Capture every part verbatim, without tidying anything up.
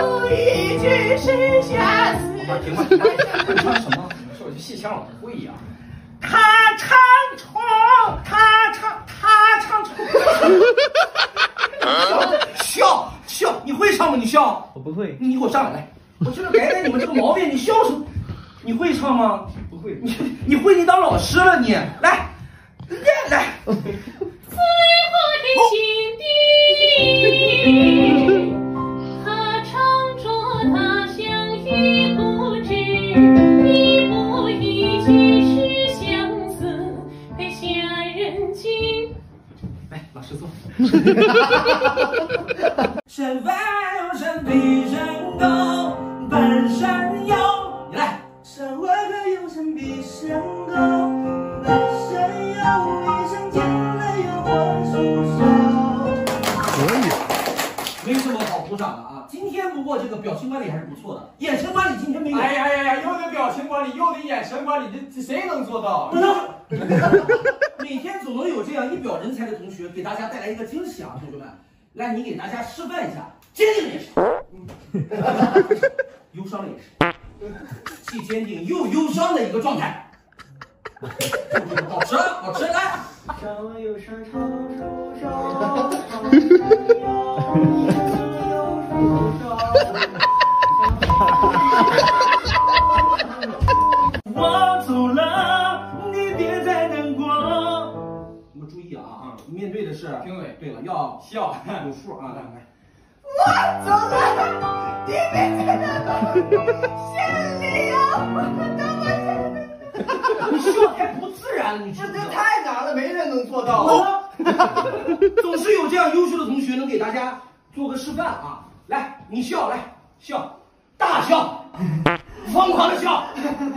有一句是相思。 停吧，你唱什么？说我去戏腔老师会呀。 他唱床，他唱他唱床。 笑笑，你会唱吗？你笑。 我不会。 你给我上来来，我就是改改你们这个毛病。你笑什么？你会唱吗？ 不会。 你你会？你当老师了你？来，来。 最后的情敌，他唱着他乡已不知，一步一句是相思，在下人间。 来，老师坐。 山外有山比山高，半山腰。你来。山外有山比山高，半山腰，一声惊雷有花树梢。 可以。没什么好鼓掌的啊！今天不过这个表情管理还是不错的，眼神管理今天没有。 哎呀呀呀，又得表情管理，又得眼神管理，这这谁能做到？ 不能。每天总能有这样一表人才的同学给大家带来一个惊喜啊，同学们！来，你给大家示范一下，坚定也是，忧伤的也是，既坚定又忧伤的一个状态。保持，保持，来。 山外有山长树梢，长山腰，有树梢。我走了，你别再难过。 我们注意啊，面对的是评委。 对了，要笑有数啊，来来。 我走了，你别再难过，心里有我多么想。 你笑太不自然了，你知这这不知道？ 太难了，没人能做到。 啊、总是有这样优秀的同学能给大家做个示范啊！来，你笑，来笑，大笑，疯狂的笑，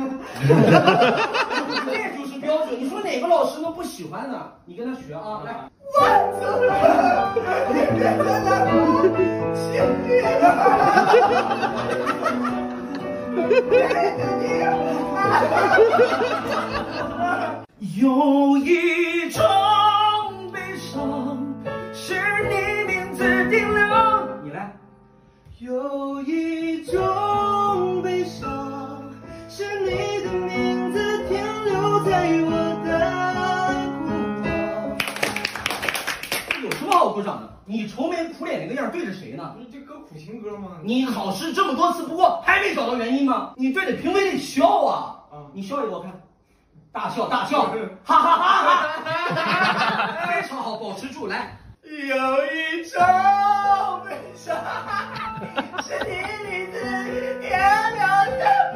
这就是标准。你说哪个老师能不喜欢呢？你跟他学啊！来， 我走了，你别再难过，心里有一种悲伤是你名字定了。 你来。 有一种悲伤是你的名字停留在我的孤岛。 有什么好鼓掌的？你愁眉苦脸那个样对着谁呢？ 不是这歌苦情歌吗？ 你考试这么多次，不过还没找到原因吗？你对着评委得笑啊！啊，你笑一个我看。大笑大笑，哈哈哈哈！非常好，保持住，来。 有一种悲伤是你名字停留在。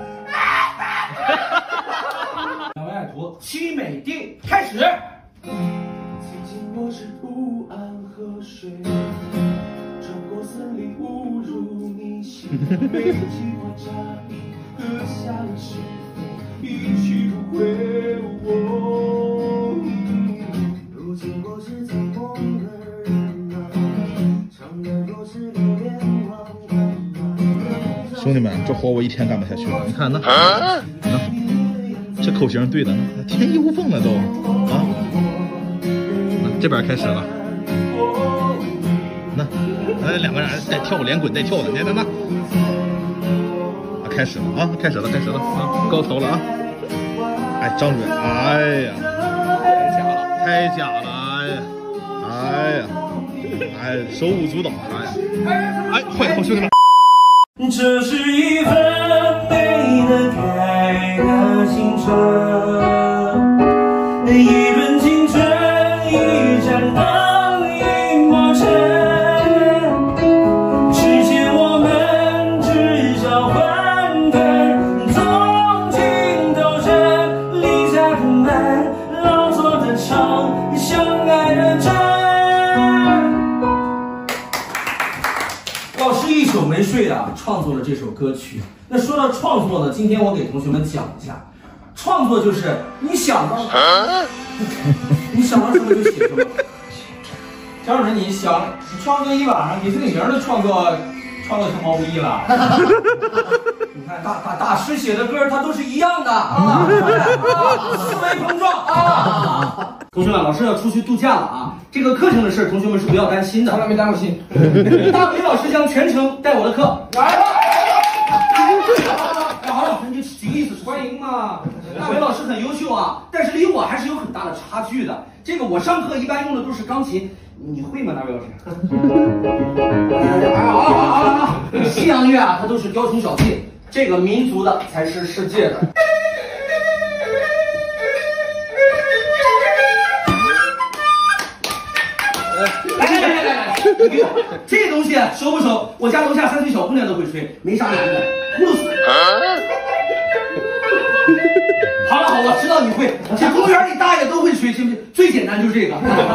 两位爱徒，七美定，开始。 曾经我是不安河水，穿过森林误入你心，没有计划扎营，喝下了是非，一去不回。我如今我是做梦的人啊，常人若是流连忘返啊。 兄弟们，这活我一天干不下去了。你看那，啊、这口型对的，天衣无缝了都啊。这边开始了，那那两个人带跳连滚带跳的，你看那，啊，开始了啊，开始了，开始了啊，高潮了啊！哎，张准，哎呀，太假了，太假了，哎呀，哎呀，哎，手舞足蹈，哎呀，哎，快点，兄弟们！ 这是一份美得开的青春，一轮青春。一盏灯，一抹尘，之前我们只交换根，从今都是离家的门，老作的唱，相爱的真。老师一宿没睡啊，创作了这首歌曲。那说到创作呢，今天我给同学们讲一下，创作就是你想到。啊你想到什么就写什么。 张主任，你想你创作一晚上，你这个名儿都创作创作成毛不易了。 你看大大大师写的歌，它都是一样的啊，思维碰撞啊。 同学们，老师要出去度假了啊！这个课程的事，同学们是不要担心的。 从来没担过心。 大伟老师将全程带我的课。来了！好了，你举个意思，欢迎嘛。大伟老师很优秀啊，但是离我还是有很大的差距的。这个我上课一般用的都是钢琴，你会吗，大伟老师？哎，好了好了好了好了，西洋乐啊，它都是雕虫小技，这个民族的才是世界的。来来来来来来，你给我这东西熟不熟？我家楼下三岁小姑娘都会吹，没啥难的。葫芦丝。好了好了，知道你会。这公园里大爷都会吹，行不行？最简单就是这个。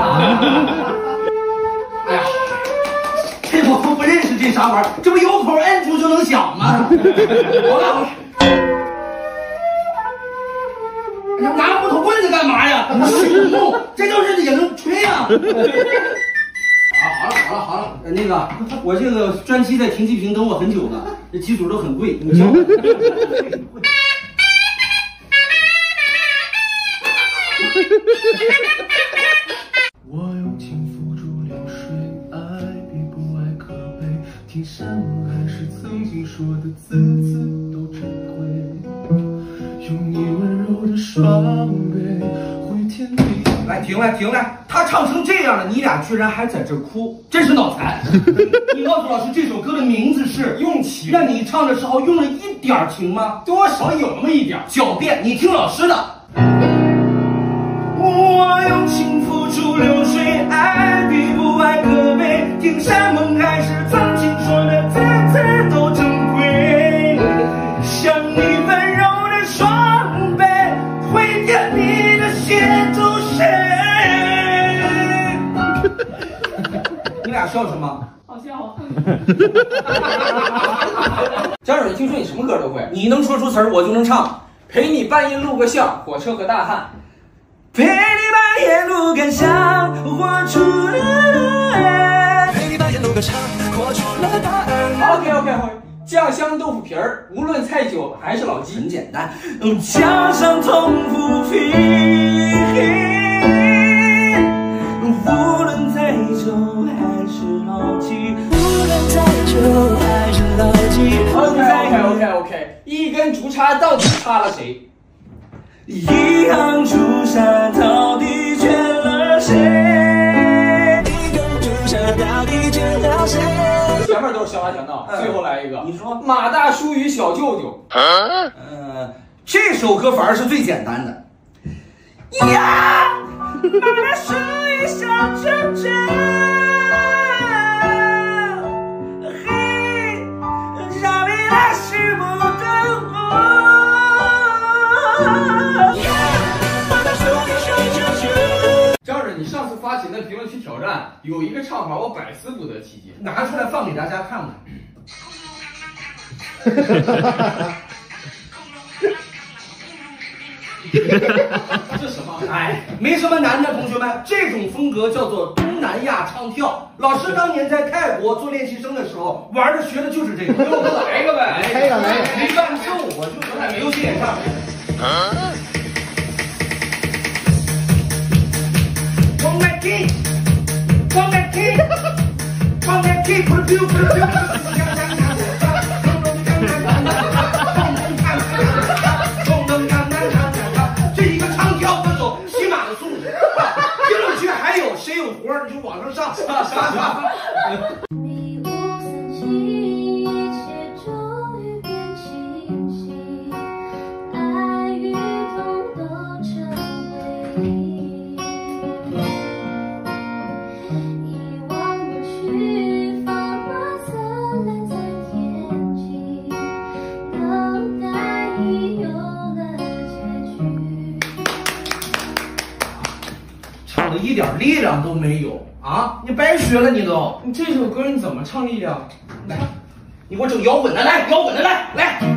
哎呀，这我都不认识这啥玩意儿，这不有口摁住就能响吗？好了好了。拿木头棍子干嘛呀？水木，这就是也能吹啊！好，好了，好了，好了，那个，我这个专辑在停机坪等我很久了，这机组都很贵，你教我。 我用情付诸流水，爱比不爱可悲。听山盟海誓，曾经说的字字都珍贵。用你温柔的双臂，回天地。 来，停来，停来！他唱成这样了，你俩居然还在这哭，真是脑残！你告诉老师，这首歌的名字是《用情》，那你唱的时候用了一点情吗？多少有那么一点。狡辩，你听老师的。 我用情付诸流水，爱比不爱可悲。听山盟海誓，曾经说的字字都珍贵。像你温柔的双臂，回填你的写注谁？ 你俩笑什么？ 好笑。 张蕊，听说你什么歌都会， 你能说出词儿，我就能唱。 陪你半夜录个像，火车和大汉。 陪你半夜录个像，活出了爱。陪你半夜录个像，活出了答案。 OK OK OK， 酱香豆腐皮儿，无论菜酒还是老鸡， 很简单。 墙上痛不平，无论菜酒还是老鸡，无论菜酒还是老鸡。 OK OK OK OK， 一根竹插到底插了谁？ 一行朱砂到底卷了谁？一根朱砂到底卷了谁？ 前面都是小打小闹，最后来一个， 你说马大叔与小舅舅。 呃，这首歌反而是最简单的。 呀，马大叔与小舅舅，嘿，让你来是不等我。 张蕊，你上次发起那评论区挑战，有一个唱法我百思不得其解， 拿出来放给大家看看。 这什么？ 哎，没什么难的，同学们，这种风格叫做东南亚唱跳。老师当年在泰国做练习生的时候，玩的学的就是这个。 给我们来一个呗！ 来一个，来一个，没伴奏，我就说还流行演唱。往外踢，往外踢，往外踢，不丢不丢。这一个唱跳歌手，起码的素质。评论区还有谁有活儿，你就往上上。 迷雾四起，一切终于变清晰，爱与痛都成回忆。遗忘过去，放马灿烂在天际，等待已有了结局。 唱的一点力量都没有啊！你白学了，你都。 你这首歌你怎么唱力量？ 来，你给我整摇滚的，来，摇滚的，来，来。